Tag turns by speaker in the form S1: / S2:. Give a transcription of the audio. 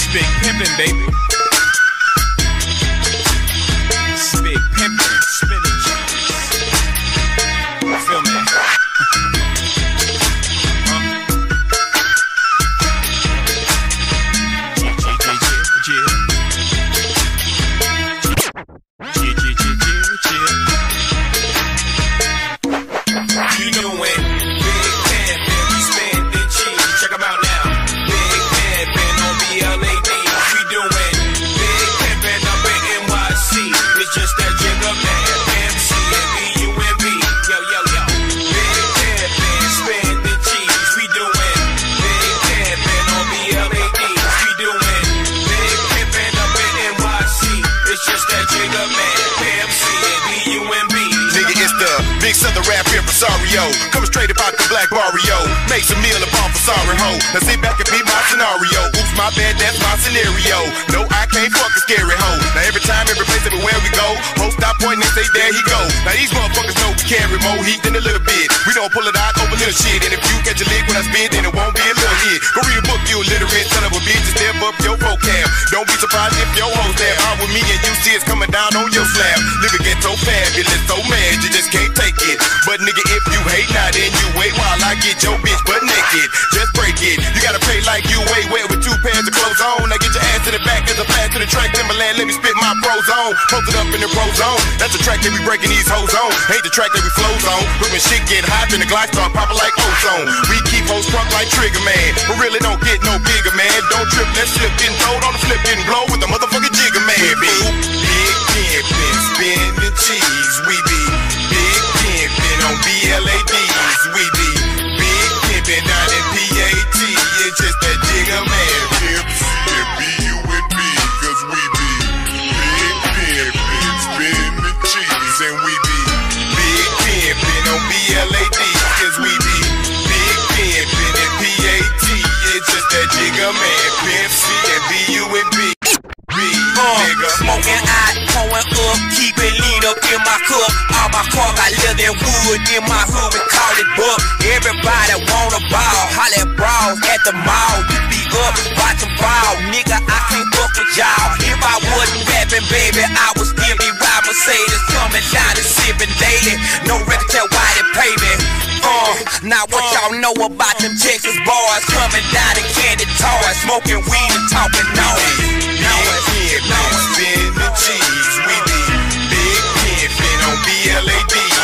S1: Big pimpin', baby. It's big pimpin', spinach. Feel me? You doing big pimpin', we spendin' cheese. Check 'em out now. Big pimpin' on BLAD. We doing big pimpin' up in NYC. It's just that jigger man, MC and BUMB. Yo, yo, yo. Big pimpin', spendin' cheese. We doing big pimpin' on BLAD. We doing big pimpin' up in NYC. It's just that jigger man, MC and BUMB.
S2: Nigga, it's the big southern rap impresario. Coming straight about the black barrio. Make some meal upon for sorry ho. Now sit back and be my scenario. Oops, my bad, that's my scenario. No, I can't fuck a scary hoe. Now every time, every place, everywhere we go, hoes stop pointing and say, there he go. Now these motherfuckers know we carry more heat than a little bit. We don't pull it out over little shit. And if you catch a lick when I spit, then it won't be a little hit. Go read a book, you illiterate, son of a bitch, and step up your vocab. Don't be surprised if your hoes stab out with me and you see it's coming down on your slab. Living ghetto fabulous, so mad you just can't take it. But nigga, if you hate, now then you wait while I get your bitch butt naked. Just break it. You gotta pay like you weigh wet with 2 pairs of clothes on. Now get your ass to the back as a pass to the track. Timberland, let me spit my pros on. Posted up in the pro zone. That's the track that we breaking these hoes on. Ain't the track that we flows on. But when shit get hot, then the glide start popping like ozone. We keep hoes drunk like Trigger Man. But really don't get no bigger, man. Don't trip, let's slip, getting throwed on the flip, getting blow with the motherfucking Jigger Man. Big pimpin', spinning cheese. We be big pimpin' on BLADs. We be big pimpin' down in PAT. It's just that Jigger Man. Pimps and BUMB, cause we be big pimpin', spinning cheese. And we be big pimpin' on BLAD, cause we be big pimpin' in PAT. It's just that Jigger Man. Pimp C and BUMB.
S3: Smoking out, pouring up, keep it lean up in my cup. All my car got leather and wood in my hood, we call it buck. Everybody wanna ball, holla at brawls at the mall. You be up, watchin' ball, nigga, I can't fuck with y'all. If I wasn't rapping, baby, I would still be riding Mercedes, coming down and sipping daily. No record tell why they pay me. Now what y'all know about them Texas boys coming down to candy toys, smoking weed and talking noise.
S2: Spinning cheese, we be big pimpin' on BLAD.